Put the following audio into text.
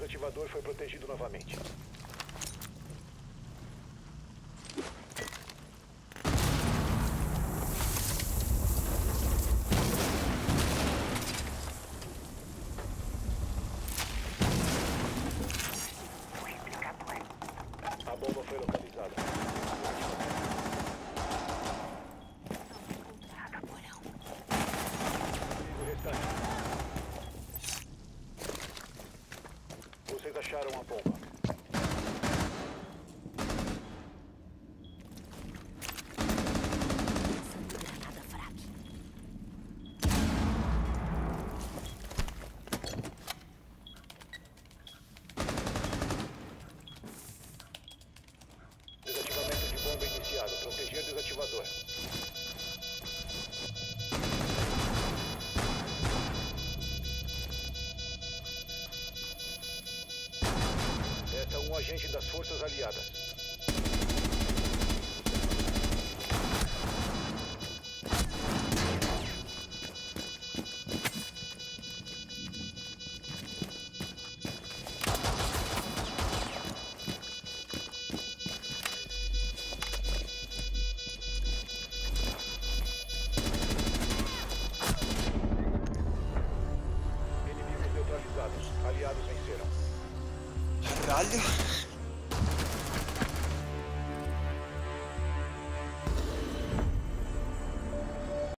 desativador foi protegido novamente. A bomba foi localizada. Inimigo restante. Vocês acharam a bomba. Granada fraca. Desativamento de bomba iniciado. Proteger desativador. Resta um agente das forças aliadas. Inimigos neutralizados. Aliados venceram. Caralho.